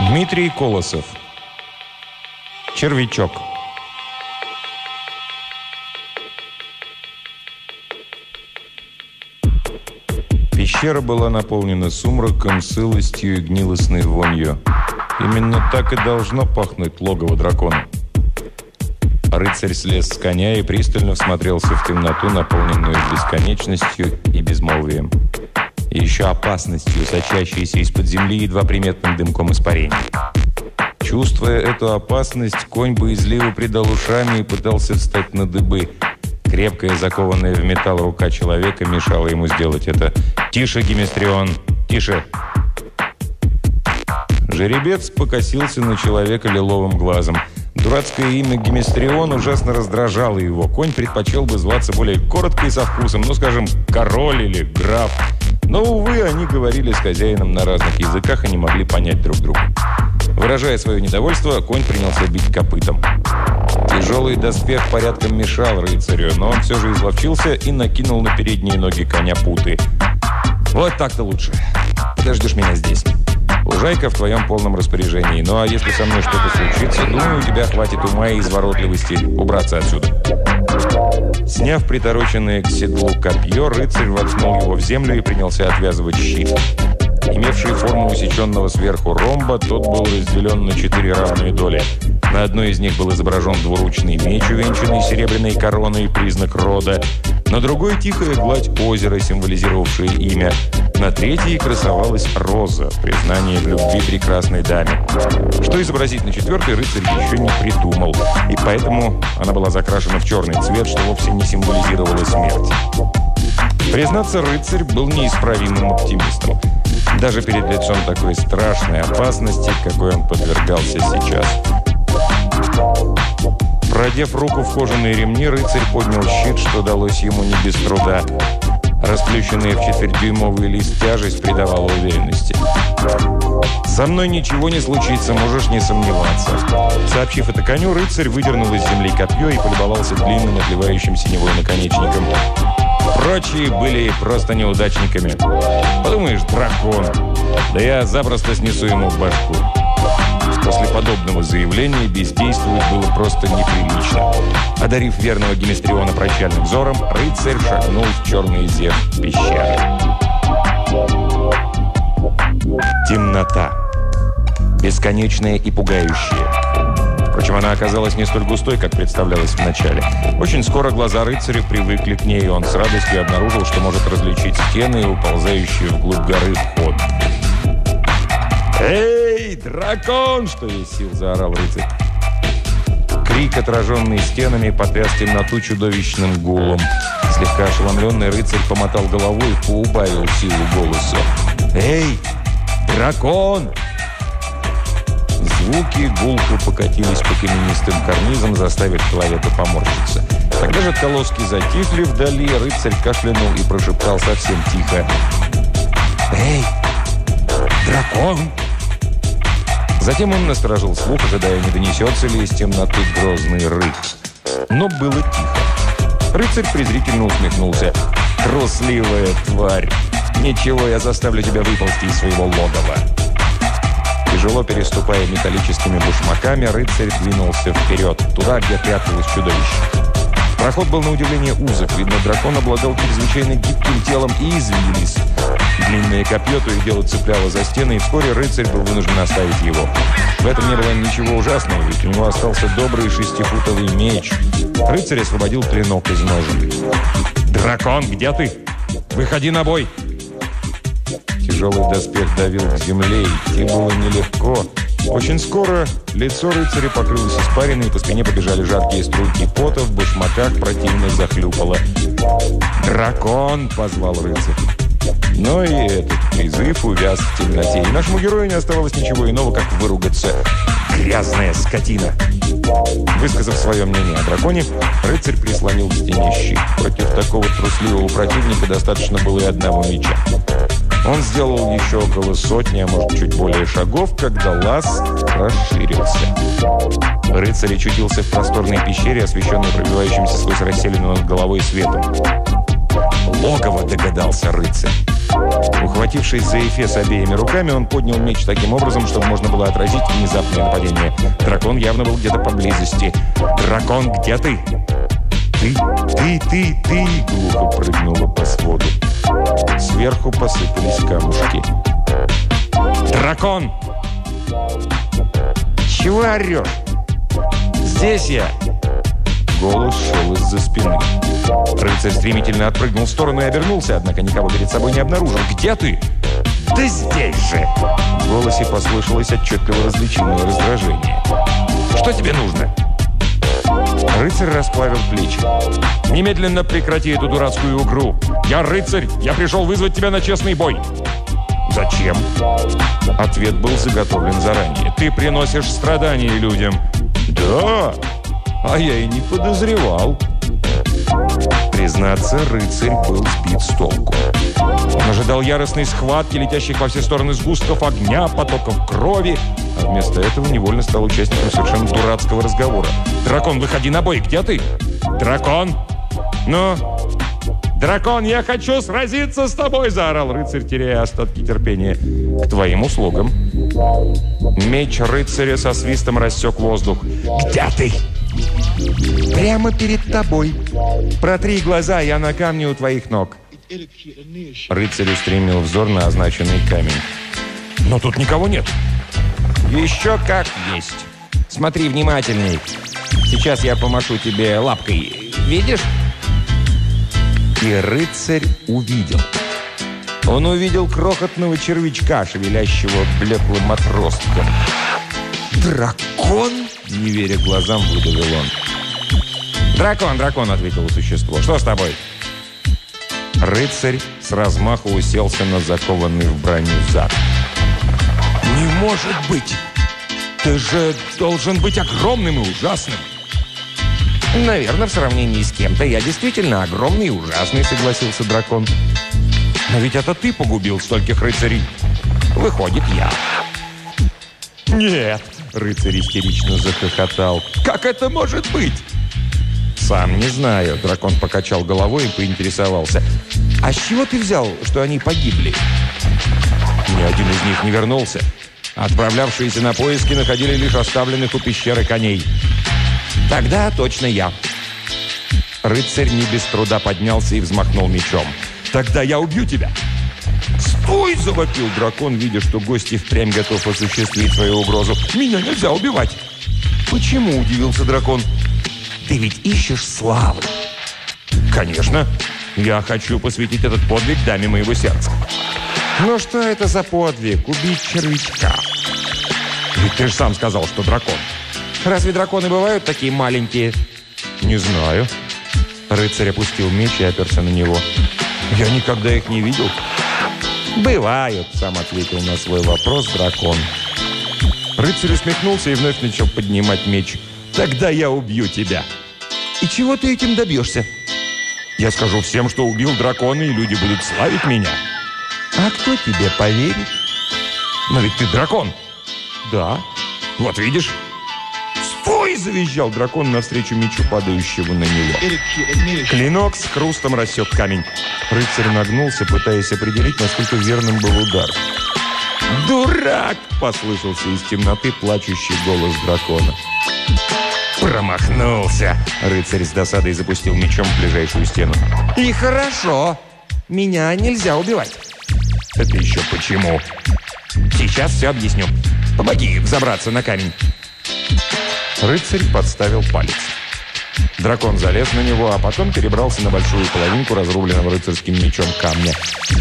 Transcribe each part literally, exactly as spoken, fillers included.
Дмитрий Колосов. Червячок. Пещера была наполнена сумраком, сылостью и гнилостной вонью. Именно так и должно пахнуть логово дракона. Рыцарь слез с коня и пристально всмотрелся в темноту, наполненную бесконечностью и безмолвием. И еще опасностью, сочащейся из-под земли едва приметным дымком испарения. Чувствуя эту опасность, конь боязливо придал ушами и пытался встать на дыбы. Крепкая, закованная в металл рука человека мешала ему сделать это. «Тише, Геместрион! Тише!» Жеребец покосился на человека лиловым глазом. Дурацкое имя Геместрион ужасно раздражало его. Конь предпочел бы зваться более коротко и со вкусом, ну, скажем, король или граф. Но, увы, они говорили с хозяином на разных языках и не могли понять друг друга. Выражая свое недовольство, конь принялся бить копытом. Тяжелый доспех порядком мешал рыцарю, но он все же изловчился и накинул на передние ноги коня путы. «Вот так-то лучше. Подождешь меня здесь. Лужайка в твоем полном распоряжении. Ну а если со мной что-то случится, думаю, у тебя хватит ума и изворотливости убраться отсюда». Сняв притороченное к седлу копье, рыцарь воткнул его в землю и принялся отвязывать щит. Имевший форму усеченного сверху ромба, тот был разделен на четыре равные доли. На одной из них был изображен двуручный меч, увенчанный серебряной короной, признак рода. На другой – тихая гладь озера, символизировавшая имя. На третьей красовалась роза, признание в любви прекрасной даме. Что изобразить на четвертой, рыцарь еще не придумал. И поэтому она была закрашена в черный цвет, что вовсе не символизировало смерть. Признаться, рыцарь был неисправимым оптимистом. Даже перед лицом такой страшной опасности, какой он подвергался сейчас. Продев руку в кожаные ремни, рыцарь поднял щит, что далось ему не без труда. Расплющенный в четвертьдюймовый лист тяжесть придавала уверенности. «Со мной ничего не случится, можешь не сомневаться». Сообщив это коню, рыцарь выдернул из земли копье и полюбовался длинным, отливающим синевой наконечником. Прочие были просто неудачниками. Подумаешь, дракон. Да я запросто снесу ему башку. После подобного заявления бездействовать было просто неприлично. Одарив верного Геместриона прощальным взором, рыцарь шагнул в черный зев пещеры. Темнота. Бесконечная и пугающая. Впрочем, она оказалась не столь густой, как представлялось вначале. Очень скоро глаза рыцаря привыкли к ней, и он с радостью обнаружил, что может различить стены и уползающие вглубь горы вход. «Эй, дракон!» – что есть сил, заорал рыцарь. Крик, отраженный стенами, потряс темноту чудовищным гулом. Слегка ошеломленный рыцарь помотал головой и поубавил силу голоса. «Эй, дракон!» Звуки гулко покатились по каменистым карнизам, заставив человека поморщиться. Когда же отголоски затихли вдали, рыцарь кашлянул и прошептал совсем тихо: «Эй, дракон!» Затем он насторожил слух, ожидая, не донесется ли из темноты грозный рык. Но было тихо. Рыцарь презрительно усмехнулся. «Трусливая тварь! Ничего, я заставлю тебя выползти из своего логова!» Тяжело переступая металлическими башмаками, рыцарь двинулся вперед, туда, где пряталось чудовище. Проход был на удивление узок. Видно, дракон обладал чрезвычайно гибким телом и извилист. Длинное копье то и дело цепляло за стены, и вскоре рыцарь был вынужден оставить его. В этом не было ничего ужасного, ведь у него остался добрый шестифутовый меч. Рыцарь освободил клинок из ножен. «Дракон, где ты? Выходи на бой!» Тяжелый доспех давил к земле, идти было нелегко. Очень скоро лицо рыцаря покрылось испариной, и по спине побежали жаркие струйки пота, в башмаках противно захлюпало. «Дракон!» – позвал рыцарь. Но и этот призыв увяз в темноте, и нашему герою не оставалось ничего иного, как выругаться. «Грязная скотина!» Высказав свое мнение о драконе, рыцарь прислонил к стене щит. Против такого трусливого противника достаточно было и одного меча. Он сделал еще около сотни, а может чуть более шагов, когда лаз расширился. Рыцарь очутился в просторной пещере, освещенной пробивающимся сквозь расселенную над головой светом. «Логово!» – догадался рыцарь. Ухватив Схватившись за эфес обеими руками, он поднял меч таким образом, чтобы можно было отразить внезапное нападение. Дракон явно был где-то поблизости. «Дракон, где ты?» «Ты, ты, ты, ты!» — глухо прыгнула по своду. Сверху посыпались камушки. «Дракон!» «Чего орешь?» «Здесь я!» Голос шел из-за спины. Рыцарь стремительно отпрыгнул в сторону и обернулся, однако никого перед собой не обнаружил. «Где ты?» «Да здесь же!» В голосе послышалось отчетливо различимое раздражение. «Что тебе нужно?» Рыцарь расправил плечи. «Немедленно прекрати эту дурацкую игру! Я рыцарь! Я пришел вызвать тебя на честный бой!» «Зачем?» Ответ был заготовлен заранее. «Ты приносишь страдания людям». «Да? А я и не подозревал». Признаться, рыцарь был сбит с толку. Он ожидал яростной схватки, летящих во все стороны сгустков огня, потоков крови, а вместо этого невольно стал участником совершенно дурацкого разговора. «Дракон, выходи на бой! Где ты? Дракон! Ну? Дракон, я хочу сразиться с тобой!» – заорал рыцарь, теряя остатки терпения. «К твоим услугам!» Меч рыцаря со свистом рассек воздух. «Где ты?» «Прямо перед тобой. Протри глаза, я на камне у твоих ног». Рыцарь устремил взор на означенный камень. «Но тут никого нет». «Еще как есть. Смотри внимательней. Сейчас я помашу тебе лапкой. Видишь?» И рыцарь увидел. Он увидел крохотного червячка, шевелящего блеклым отростком. «Дракон?» — не веря глазам, выдавил он. «Дракон, дракон!» — ответило существо. «Что с тобой?» Рыцарь с размаху уселся на закованный в броню зад. «Не может быть! Ты же должен быть огромным и ужасным!» «Наверное, в сравнении с кем-то я действительно огромный и ужасный», — согласился дракон. «Но ведь это ты погубил стольких рыцарей. Выходит, я». «Нет!» — рыцарь истерично захохотал. «Как это может быть?» «Сам не знаю», — дракон покачал головой и поинтересовался. «А с чего ты взял, что они погибли?» Ни один из них не вернулся. Отправлявшиеся на поиски находили лишь оставленных у пещеры коней. «Тогда точно я». Рыцарь не без труда поднялся и взмахнул мечом. «Тогда я убью тебя!» «Стой!» – завопил дракон, видя, что гость и впрямь готов осуществить свою угрозу. «Меня нельзя убивать!» «Почему?» – удивился дракон. «Ты ведь ищешь славы!» «Конечно! Я хочу посвятить этот подвиг даме моего сердца!» «Но что это за подвиг? Убить червячка?» «Ведь ты же сам сказал, что дракон!» «Разве драконы бывают такие маленькие?» «Не знаю». Рыцарь опустил меч и оперся на него. «Я никогда их не видел». «Бывают», — сам ответил на свой вопрос дракон. Рыцарь усмехнулся и вновь начал поднимать меч. «Тогда я убью тебя». «И чего ты этим добьешься?» «Я скажу всем, что убил дракона, и люди будут славить меня». «А кто тебе поверит?» «Но ведь ты дракон». «Да». «Вот видишь». «Стой!» – завизжал дракон навстречу мечу, падающего на него. Клинок с хрустом рассек камень. Рыцарь нагнулся, пытаясь определить, насколько верным был удар. «Дурак!» – послышался из темноты плачущий голос дракона. «Промахнулся!» – рыцарь с досадой запустил мечом в ближайшую стену. «И хорошо! Меня нельзя убивать!» «Это еще почему?» «Сейчас все объясню. Помоги взобраться на камень!» Рыцарь подставил палец. Дракон залез на него, а потом перебрался на большую половинку разрубленного рыцарским мечом камня.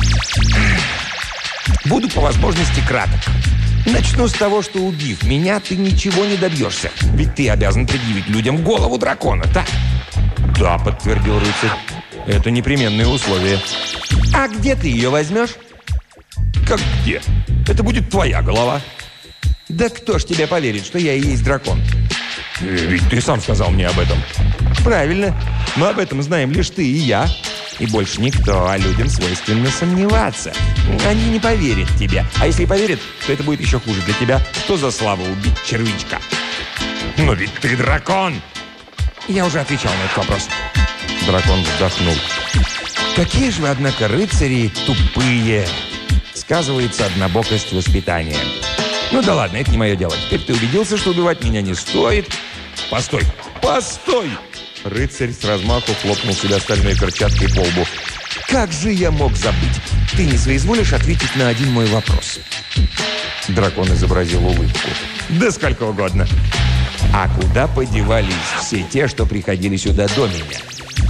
«Буду по возможности краток. Начну с того, что, убив меня, ты ничего не добьешься. Ведь ты обязан предъявить людям голову дракона, так?» «Да», — подтвердил рыцарь. «Это непременные условия». «А где ты ее возьмешь?» «Как где? Это будет твоя голова». «Да кто ж тебе поверит, что я и есть дракон?» «Ведь ты сам сказал мне об этом». «Правильно. Но об этом знаем лишь ты и я. И больше никто, а людям свойственно сомневаться. Они не поверят тебе. А если поверят, то это будет еще хуже для тебя. Что за слава убить червячка?» «Но ведь ты дракон!» «Я уже отвечал на этот вопрос». Дракон вздохнул. «Какие же вы, однако, рыцари тупые!» сказывается однобокость воспитания. Ну да ладно, это не мое дело. Теперь ты убедился, что убивать меня не стоит. Постой, постой! Рыцарь с размаху хлопнул себя стальной перчаткой по лбу. Как же я мог забыть? Ты не соизволишь ответить на один мой вопрос? Дракон изобразил улыбку. Да сколько угодно. А куда подевались все те, что приходили сюда до меня?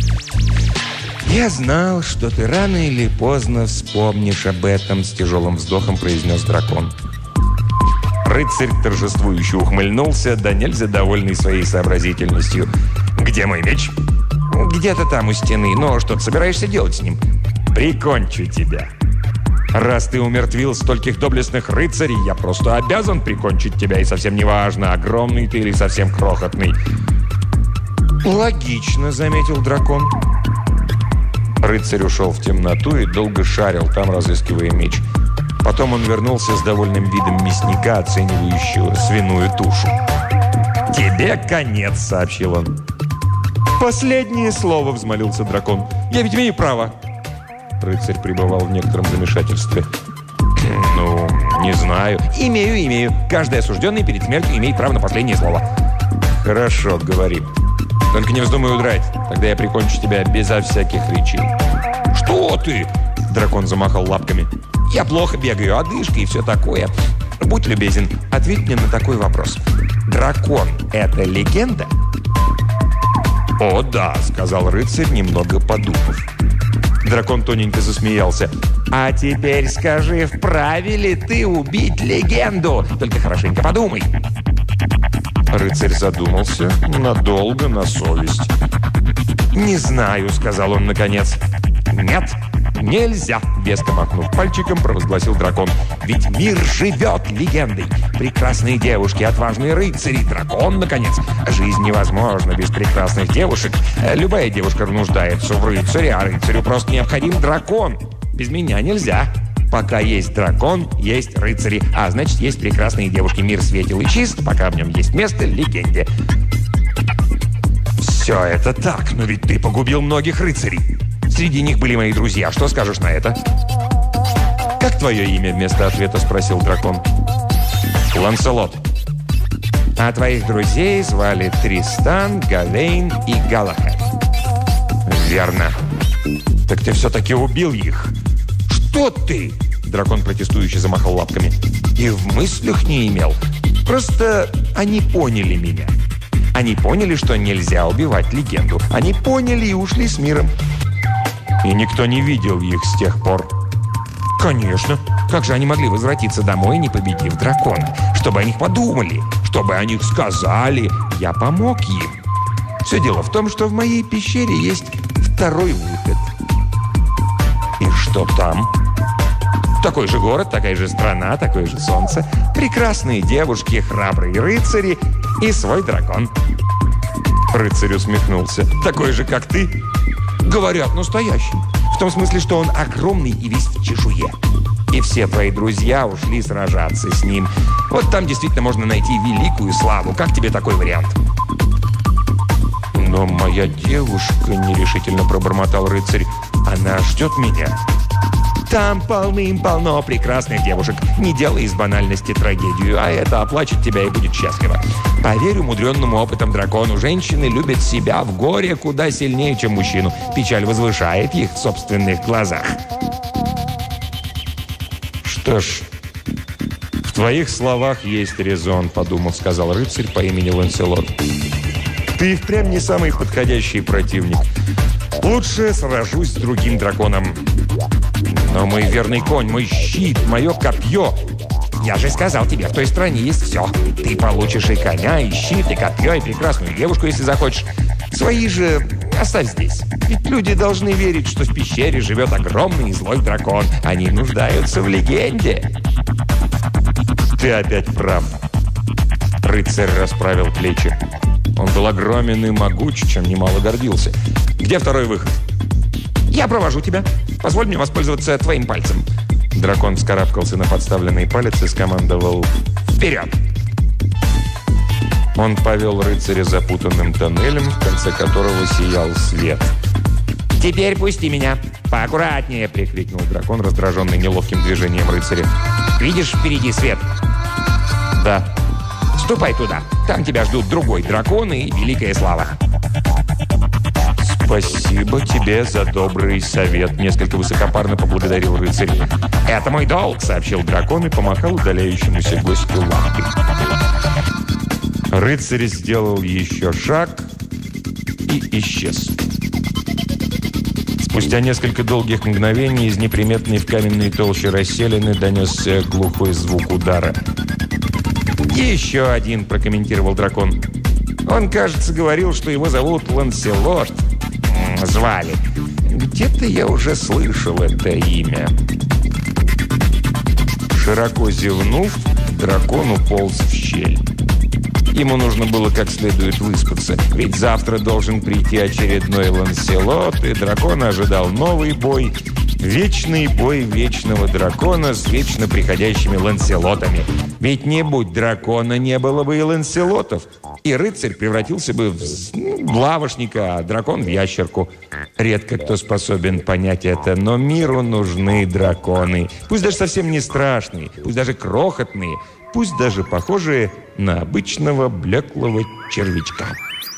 Я знал, что ты рано или поздно вспомнишь об этом, с тяжелым вздохом произнес дракон. Рыцарь торжествующе ухмыльнулся, да нельзя довольный своей сообразительностью. «Где мой меч?» «Где-то там у стены, но что ты собираешься делать с ним?» «Прикончу тебя. Раз ты умертвил стольких доблестных рыцарей, я просто обязан прикончить тебя, и совсем не важно, огромный ты или совсем крохотный». «Логично», — заметил дракон. Рыцарь ушел в темноту и долго шарил там, разыскивая меч. Потом он вернулся с довольным видом мясника, оценивающего свиную тушу. «Тебе конец», — сообщил он. «Последнее слово», — взмолился дракон. «Я ведь имею право». Рыцарь пребывал в некотором замешательстве. «Ну, не знаю». «Имею, имею. Каждый осужденный перед смертью имеет право на последнее слово». «Хорошо, говори. Только не вздумай удрать. Тогда я прикончу тебя безо всяких причин». «Что ты?» — дракон замахал лапками. «Я плохо бегаю, одышка и все такое. Будь любезен, ответь мне на такой вопрос. Дракон — это легенда?» «О, да», — сказал рыцарь, немного подумав. Дракон тоненько засмеялся. «А теперь скажи, вправе ли ты убить легенду? Только хорошенько подумай». Рыцарь задумался надолго, на совесть. «Не знаю», — сказал он наконец. «Нет, нельзя», — веско махнув пальчиком, провозгласил дракон. «Ведь мир живет легендой. Прекрасные девушки, отважные рыцари, дракон, наконец. Жизнь невозможна без прекрасных девушек. Любая девушка нуждается в рыцаре, а рыцарю просто необходим дракон. Без меня нельзя. Пока есть дракон, есть рыцари, а значит, есть прекрасные девушки. Мир светел и чист, пока в нем есть место легенде». «Все это так, но ведь ты погубил многих рыцарей. Среди них были мои друзья. Что скажешь на это?» «Как твое имя?» — вместо ответа спросил дракон. «Ланселот». «А твоих друзей звали Тристан, Галейн и Галахад». «Верно. Так ты все-таки убил их». «Что ты?» — дракон протестующе замахал лапками. «И в мыслях не имел. Просто они поняли меня. Они поняли, что нельзя убивать легенду. Они поняли и ушли с миром». «И никто не видел их с тех пор?» «Конечно. Как же они могли возвратиться домой, не победив дракона? Чтобы о них подумали, чтобы о них сказали. Я помог им. Все дело в том, что в моей пещере есть второй выход». «И что там?» «Такой же город, такая же страна, такое же солнце. Прекрасные девушки, храбрые рыцари и свой дракон». Рыцарь усмехнулся. «Такой же, как ты?» «Говорят, настоящий. В том смысле, что он огромный и весь в чешуе. И все твои друзья ушли сражаться с ним. Вот там действительно можно найти великую славу. Как тебе такой вариант?» «Но моя девушка», — нерешительно пробормотал рыцарь, — «она ждет меня». «Там полным-полно прекрасных девушек. Не делай из банальности трагедию, а это оплачет тебя и будет счастлива. Поверь умудренному опытом дракону, женщины любят себя в горе куда сильнее, чем мужчину. Печаль возвышает их в собственных глазах». «Что ж, в твоих словах есть резон», — подумав, сказал рыцарь по имени Ланселот. «Ты впрямь не самый подходящий противник. Лучше сражусь с другим драконом. Но мой верный конь, мой щит, мое копье. Я же сказал тебе, в той стране есть все. Ты получишь и коня, и щит, и копье, и прекрасную девушку, если захочешь. Свои же оставь здесь. Ведь люди должны верить, что в пещере живет огромный и злой дракон. Они нуждаются в легенде». «Ты опять прав». Рыцарь расправил плечи. Он был огромен и могуч, чем немало гордился. «Где второй выход?» «Я провожу тебя. Позволь мне воспользоваться твоим пальцем». Дракон вскарабкался на подставленный палец и скомандовал «Вперед!». Он повел рыцаря запутанным тоннелем, в конце которого сиял свет. «Теперь пусти меня! Поаккуратнее!» – прикрикнул дракон, раздраженный неловким движением рыцаря. «Видишь впереди свет?» «Да». «Ступай туда! Там тебя ждут другой дракон и великая слава!» «Спасибо тебе за добрый совет», – несколько высокопарно поблагодарил рыцарь. «Это мой долг», – сообщил дракон и помахал удаляющемуся гостю лапой. Рыцарь сделал еще шаг и исчез. Спустя несколько долгих мгновений из неприметной в каменной толще расселины донесся глухой звук удара. «Еще один», – прокомментировал дракон. «Он, кажется, говорил, что его зовут Ланселот. Звали. Где-то я уже слышал это имя». Широко зевнув, дракон уполз в щель. Ему нужно было как следует выспаться, ведь завтра должен прийти очередной Ланселот, и дракона ожидал новый бой. Вечный бой вечного дракона с вечно приходящими Ланселотами. Ведь не будь дракона, не было бы и Ланселотов. И рыцарь превратился бы в, в лавошника, а дракон в ящерку. Редко кто способен понять это, но миру нужны драконы. Пусть даже совсем не страшные, пусть даже крохотные, пусть даже похожие на обычного блеклого червячка.